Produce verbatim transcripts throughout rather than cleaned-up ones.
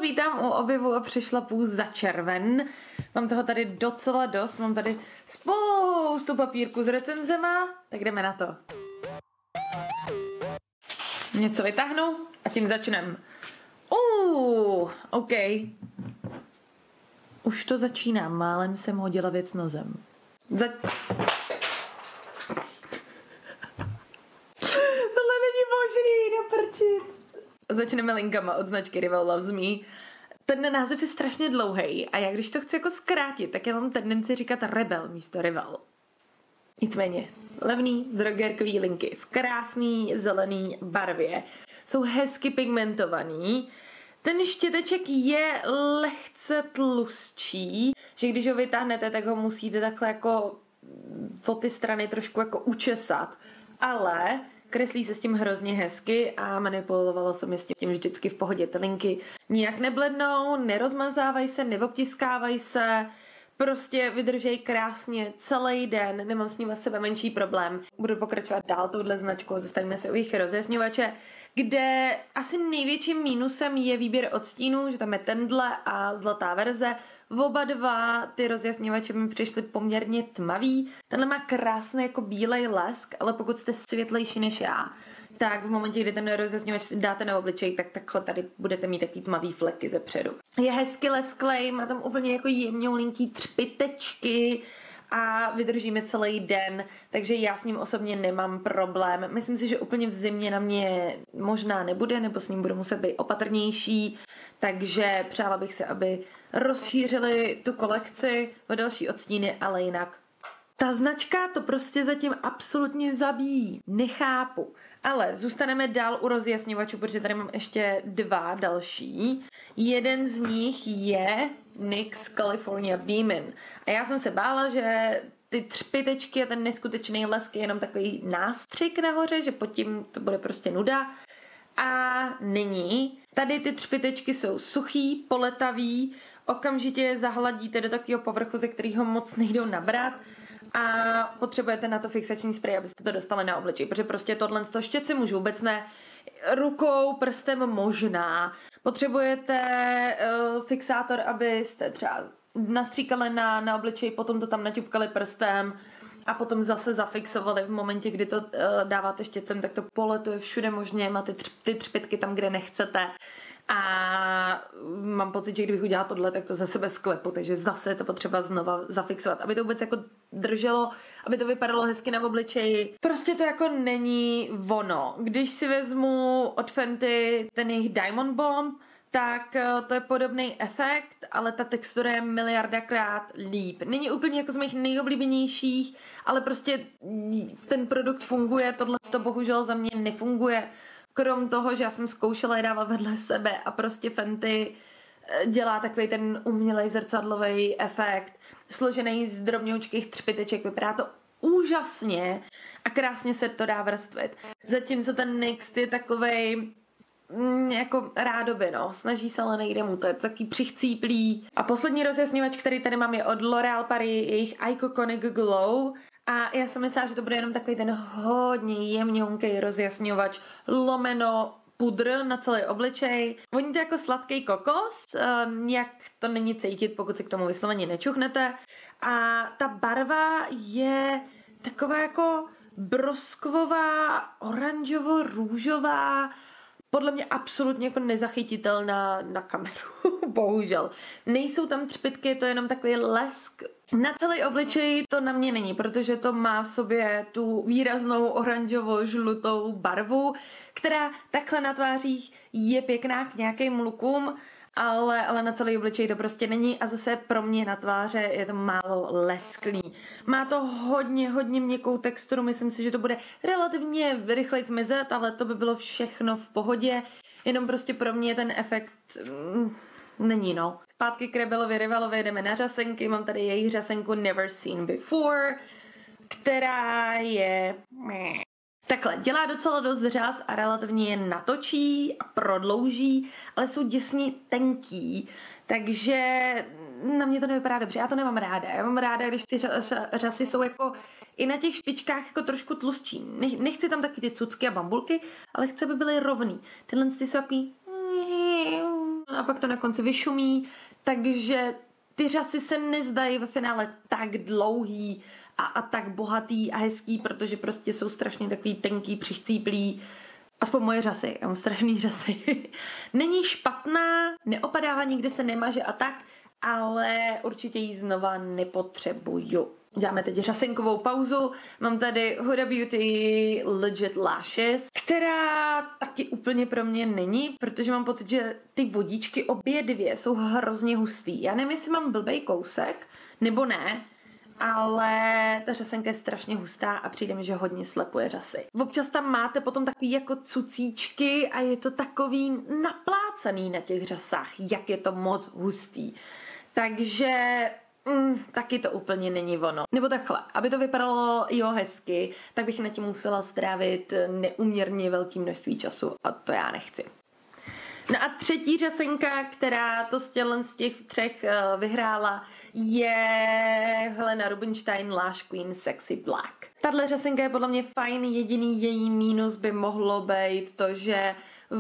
vítám u objevu a přešlapů za červen. Mám toho tady docela dost, mám tady spoustu papírku s recenzema, tak jdeme na to. Něco vytáhnu a tím začneme. Uh, OK. Už to začíná, málem jsem hodila věc na zem. Za... Tohle není možný, naprčit. Začneme linkama od značky Rival Loves Me. Ten název je strašně dlouhý a já když to chci jako zkrátit, tak já mám tendenci říkat Rebel místo Rival. Nicméně, levný drogerkový linky v krásný zelený barvě. Jsou hezky pigmentovaný. Ten štěteček je lehce tlustší, že když ho vytáhnete, tak ho musíte takhle jako po ty strany trošku jako učesat. Ale kreslí se s tím hrozně hezky a manipulovalo se mi s tím vždycky v pohodě. Ty linky nijak neblednou, nerozmazávají se, neobtiskávají se, prostě vydržej krásně celý den, nemám s ním sebe menší problém. Budu pokračovat dál touhle značkou, zastavíme se u jejich rozjasňovače, kde asi největším mínusem je výběr odstínů, že tam je tenhle a zlatá verze. Oba dva ty rozjasňovače mi přišly poměrně tmavý. Tenhle má krásný jako bílej lesk, ale pokud jste světlejší než já, tak v momentě, kdy ten rozjasňovač dáte na obličej, tak takhle tady budete mít takový tmavý fleky ze předu. Je hezky lesklej, má tam úplně jako jemňoulinký třpytečky a vydržíme celý den, takže já s ním osobně nemám problém. Myslím si, že úplně v zimě na mě možná nebude, nebo s ním budu muset být opatrnější, takže přála bych si, aby rozšířili tu kolekci o další odstíny, ale jinak ta značka to prostě zatím absolutně zabíjí. Nechápu. Ale zůstaneme dál u rozjasňovačů, protože tady mám ještě dva další. Jeden z nich je N Y X California Beamin. A já jsem se bála, že ty třpytečky a ten neskutečný lesk je jenom takový nástřik nahoře, že pod tím to bude prostě nuda. A není. Tady ty třpytečky jsou suchý, poletavý, okamžitě je zahladíte do takového povrchu, ze kterého moc nejdou nabrat. A potřebujete na to fixační sprej, abyste to dostali na obličej, protože prostě tohle z toho štět si můžu vůbec ne, rukou, prstem možná. Potřebujete uh, fixátor, abyste třeba nastříkali na, na obličej, potom to tam naťupkali prstem a potom zase zafixovali v momentě, kdy to uh, dáváte štětcem, tak to poletuje všude možně, máte tř, ty třpytky tam, kde nechcete. A mám pocit, že kdybych udělala tohle, tak to ze sebe sklepu, takže zase je to potřeba znova zafixovat, aby to vůbec jako drželo, aby to vypadalo hezky na obličeji. Prostě to jako není ono. Když si vezmu od Fenty ten jejich Diamond Bomb, tak to je podobný efekt, ale ta textura je miliardakrát líp. Není úplně jako z mých nejoblíbenějších, ale prostě ten produkt funguje, tohle to bohužel za mě nefunguje. Krom toho, že já jsem zkoušela je dávat vedle sebe a prostě Fenty dělá takový ten umělej zrcadlový efekt, složený z drobňoučkých třpyteček, vypadá to úžasně a krásně se to dá vrstvit. Zatímco ten N Y X je takovej mm, jako rádoby, no, snaží se, ale nejde mu, to je takový přichcíplý. A poslední rozjasňovač, který tady mám, je od L'Oréal Paris, jejich Iconic Glow. A já jsem myslela, že to bude jenom takový ten hodně jemňonkej rozjasňovač lomeno pudr na celý obličej. Voní to jako sladký kokos, uh, nijak to není cítit, pokud si k tomu vysloveně nečuchnete. A ta barva je taková jako broskvová, oranžovo-růžová, podle mě absolutně jako nezachytitelná na kameru, bohužel. Nejsou tam třpytky, je to jenom takový lesk. Na celý obličej to na mě není, protože to má v sobě tu výraznou oranžovo-žlutou barvu, která takhle na tvářích je pěkná k nějakým lukům, ale, ale na celý obličej to prostě není a zase pro mě na tváře je to málo lesklý. Má to hodně, hodně měkkou texturu, myslím si, že to bude relativně rychleji zmizet, ale to by bylo všechno v pohodě, jenom prostě pro mě ten efekt mm, není, no. Zpátky k Rebelovi Rivalovi jdeme na řasenky, mám tady jejich řasenku Never Seen Before, která je... Takhle, dělá docela dost řas a relativně je natočí a prodlouží, ale jsou děsně tenký, takže na mě to nevypadá dobře, já to nemám ráda. Já mám ráda, když ty řasy jsou jako i na těch špičkách jako trošku tlustší. Nechci tam taky ty cucky a bambulky, ale chci, aby byly rovný. Tyhle ty jsou takový a pak to na konci vyšumí, takže ty řasy se nezdají ve finále tak dlouhý a, a tak bohatý a hezký, protože prostě jsou strašně takový tenký, přichcíplý. Aspoň moje řasy, já mám strašný řasy. Není špatná, neopadává, nikde se nemaže a tak, ale určitě ji znova nepotřebuju. Děláme teď řasenkovou pauzu. Mám tady Huda Beauty Legit Lashes, která taky úplně pro mě není, protože mám pocit, že ty vodičky obě dvě jsou hrozně hustý. Já nevím, jestli mám blbej kousek, nebo ne, ale ta řasenka je strašně hustá a přijde mi, že hodně slepuje řasy. Občas tam máte potom takový jako cucíčky a je to takový naplácaný na těch řasách, jak je to moc hustý. Takže mm, taky to úplně není ono. Nebo takhle, aby to vypadalo jo hezky, tak bych na tím musela strávit neuměrně velké množství času a to já nechci. No a třetí řasenka, která to z z těch třech uh, vyhrála, je Helena Rubinstein Lash Queen Sexy Black. Tahle řasenka je podle mě fajn, jediný její mínus by mohlo být to, že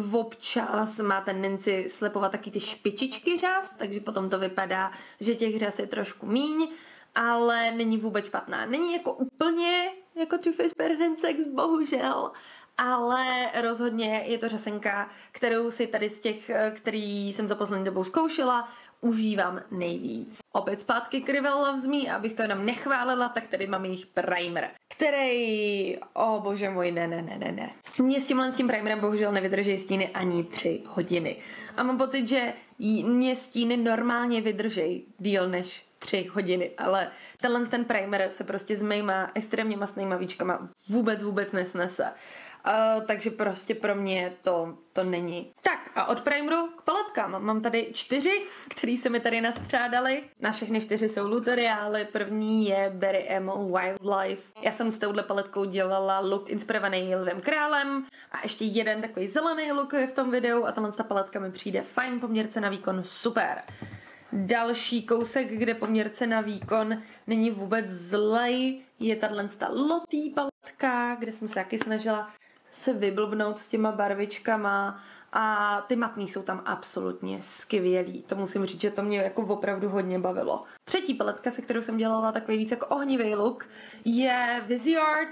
občas má tendenci slepovat taky ty špičičky řas, takže potom to vypadá, že těch řas je trošku míň, ale není vůbec špatná. Není jako úplně jako Too Faced Permanent Sex, bohužel, ale rozhodně je to řasenka, kterou si tady z těch, který jsem za poslední dobou zkoušela, užívám nejvíc. Opět zpátky k Rivel Loves Me, abych to jenom nechválila, tak tady mám jejich primer, který, o oh, bože můj, ne, ne, ne, ne, ne. Mě s tímhle s tím primerem bohužel nevydrží stíny ani tři hodiny. A mám pocit, že mě stíny normálně vydrží díl než tři hodiny, ale tenhle ten primer se prostě s mýma extrémně mastnýma víčkama vůbec, vůbec nesnese. Uh, takže prostě pro mě to, to není. Tak a od primeru k paletkám. Mám tady čtyři, který se mi tady nastřádaly. Na všechny čtyři jsou Luteriály. První je Berry Emo Wildlife. Já jsem s touhle paletkou dělala look inspirovaný Lvem králem a ještě jeden takový zelený look je v tom videu a tahle ta paletka mi přijde fajn, poměrce na výkon super. Další kousek, kde poměrce na výkon není vůbec zlej, je tahle Lottie paletka, kde jsem se taky snažila se vyblbnout s těma barvičkama a ty matný jsou tam absolutně skvělý. To musím říct, že to mě jako opravdu hodně bavilo. Třetí paletka, se kterou jsem dělala takový víc jako ohnivý look, je Viseart,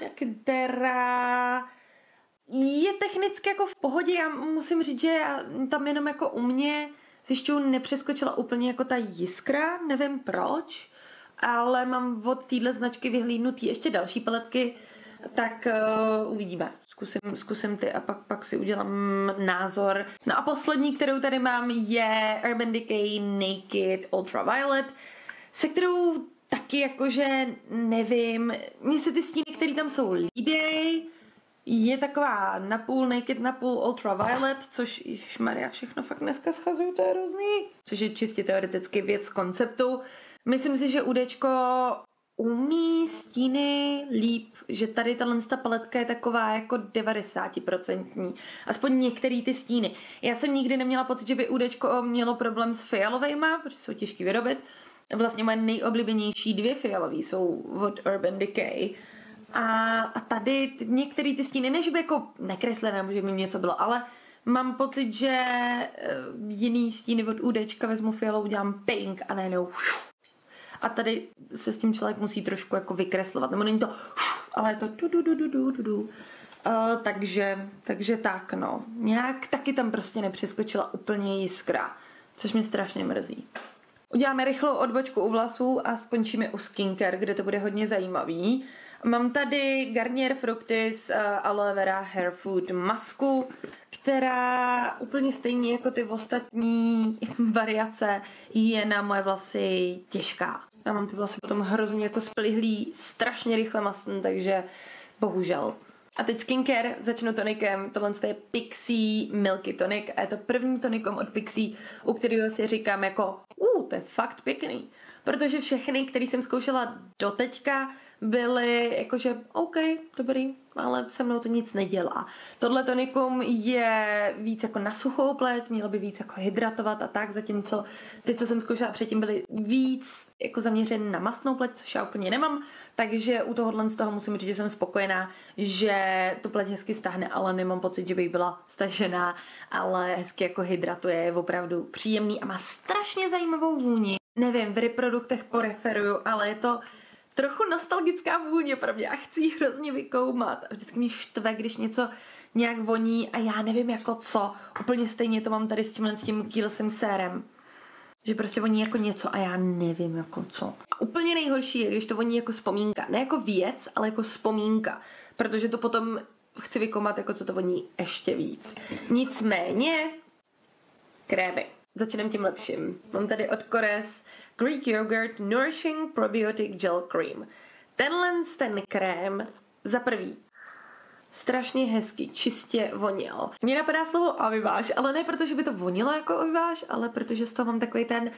která je technicky jako v pohodě. Já musím říct, že tam jenom jako u mě zjišťuju nepřeskočila úplně jako ta jiskra, nevím proč, ale mám od téhle značky vyhlídnutý ještě další paletky, tak uh, uvidíme. Zkusím, zkusím ty a pak, pak si udělám názor. No a poslední, kterou tady mám, je Urban Decay Naked Ultraviolet, se kterou taky jakože nevím, mně se ty stíny, které tam jsou, líběj. Je taková napůl naked, napůl ultraviolet, což ježišmarja, všechno fakt dneska schazuju, to je hrozný. Což je čistě teoreticky věc konceptu. Myslím si, že UDčko umí stíny líp, že tady tato paletka je taková jako devadesát procent. Aspoň některý ty stíny. Já jsem nikdy neměla pocit, že by UDčko mělo problém s fialovejma, protože jsou těžký vyrobit. Vlastně moje nejoblíbenější dvě fialový jsou od Urban Decay. A, a tady některé ty stíny, než by jako nekreslené, může mi něco bylo, ale mám pocit, že jiný stíny od UDčka vezmu fialou, udělám pink a najednou a tady se s tím člověk musí trošku jako vykreslovat, nebo není to ale je to du du du du du du du. Uh, takže, takže tak no. Nějak taky tam prostě nepřeskočila úplně jiskra, což mě strašně mrzí. Uděláme rychlou odbočku u vlasů a skončíme u skincare, kde to bude hodně zajímavý. Mám tady Garnier Fructis uh, Aloe Vera Hair Food masku, která úplně stejně jako ty ostatní variace je na moje vlasy těžká. Já mám ty vlasy potom hrozně jako splihlý, strašně rychle masný, takže bohužel. A teď skincare, začnu tonikem, tohle je Pixi Milky Tonic a je to první tonikom od Pixi, u kterého si říkám jako, uh, to je fakt pěkný. Protože všechny, které jsem zkoušela doteďka, byly jakože OK, dobrý, ale se mnou to nic nedělá. Tohle tonikum je víc jako na suchou pleť, mělo by víc jako hydratovat a tak, zatímco ty, co jsem zkoušela předtím, byly víc jako zaměřené na mastnou pleť, což já úplně nemám, takže u tohohle z toho musím říct, že jsem spokojená, že tu pleť hezky stáhne, ale nemám pocit, že bych byla stažená, ale hezky jako hydratuje, je opravdu příjemný a má strašně zajímavou vůni. Nevím, v reproduktech poreferuju, ale je to trochu nostalgická vůně pro mě a chci ji hrozně vykoumat. A vždycky mě štve, když něco nějak voní a já nevím jako co. Úplně stejně to mám tady s tímhle s tím Kiehl'sím sérem. Že prostě voní jako něco a já nevím jako co. A úplně nejhorší je, když to voní jako vzpomínka. Ne jako věc, ale jako vzpomínka. Protože to potom chci vykoumat, jako co to voní ještě víc. Nicméně, krémy. Začneme tím lepším. Mám tady od Korres Greek Yogurt Nourishing Probiotic Gel Cream. Tenhle ten krém za prvý strašně hezky, čistě vonil. Mně napadá slovo aviváž, ale ne proto, že by to vonilo jako aviváž, ale protože z toho mám takový ten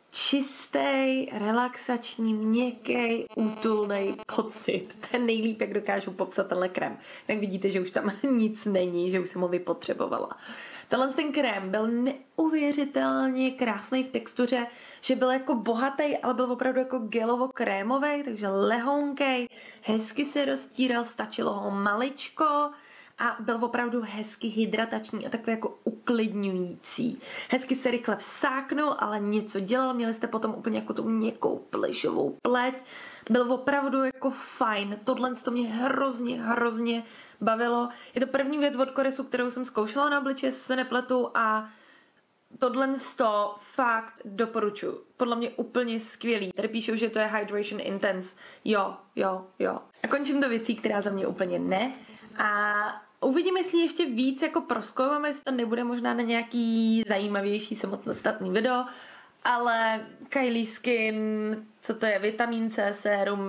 čistý, relaxační, měkký, útulný pocit. Ten nejlíp, jak dokážu popsat tenhle krém. Tak vidíte, že už tam nic není, že už jsem ho vypotřebovala. Tenhle ten krém byl neuvěřitelně krásný v textuře, že byl jako bohatý, ale byl opravdu jako gelovo-krémový, takže lehonkej, hezky se roztíral, stačilo ho maličko a byl opravdu hezky hydratační a takový jako uklidňující. Hezky se rychle vsáknul, ale něco dělal, měli jste potom úplně jako tu měkkou plišovou pleť. Byl opravdu jako fajn, tohle to mě hrozně, hrozně bavilo. Je to první věc od Korresu, kterou jsem zkoušela na obličeji, se nepletu a tohle to fakt doporučuji. Podle mě úplně skvělý. Tady píšou, že to je Hydration Intense. Jo, jo, jo. A končím do věcí, která za mě úplně ne. A uvidím, jestli ještě víc jako prozkoumáme, jestli to nebude možná na nějaký zajímavější samostatný video, ale Kylie Skin, co to je, vitamin C, sérum,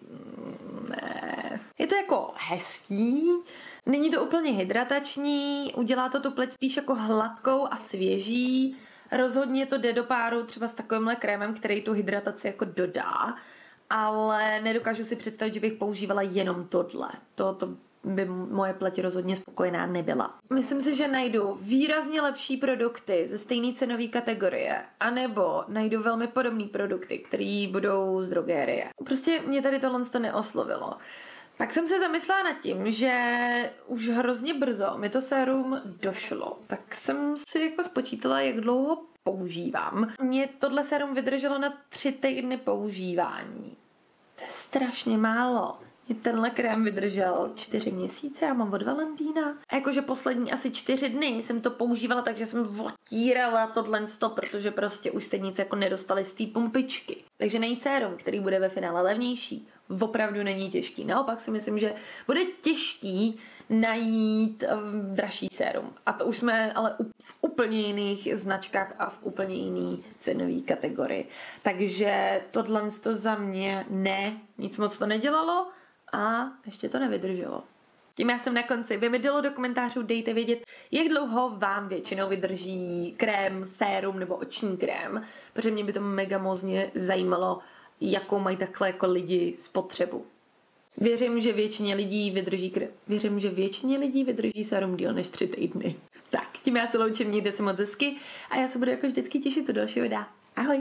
ne. Je to jako hezký, není to úplně hydratační, udělá to tu pleť spíš jako hladkou a svěží, rozhodně to jde do páru třeba s takovýmhle krémem, který tu hydrataci jako dodá, ale nedokážu si představit, že bych používala jenom tohle. To, to by moje pleť rozhodně spokojená nebyla. Myslím si, že najdu výrazně lepší produkty ze stejné cenové kategorie, anebo najdu velmi podobné produkty, které budou z drogérie. Prostě mě tady tohle to neoslovilo. Pak jsem se zamyslela nad tím, že už hrozně brzo mi to sérum došlo, tak jsem si jako spočítala, jak dlouho používám. Mě tohle sérum vydrželo na tři týdny používání. To je strašně málo. Mě tenhle krém vydržel čtyři měsíce, já mám od Valentína. A jakože poslední asi čtyři dny jsem to používala, takže jsem otírala tohle sto, protože prostě už jste nic jako nedostali z té pumpičky. Takže najít sérum, který bude ve finále levnější, opravdu není těžký. Naopak si myslím, že bude těžký najít um, dražší sérum. A to už jsme ale v úplně jiných značkách a v úplně jiný cenový kategorii. Takže tohle to za mě ne, nic moc to nedělalo a ještě to nevydrželo. Tím já jsem na konci. Vy mi dalo do komentářů, dejte vědět, jak dlouho vám většinou vydrží krém, sérum nebo oční krém, protože mě by to mega mozně zajímalo, jakou mají takhle jako lidi spotřebu. Věřím, že většině lidí vydrží krém. Věřím, že většině lidí vydrží sérum díl než tři týdny. Tak, tím já se loučím, mějte se moc hezky a já se budu jako vždycky těšit do dalšího videa. Ahoj!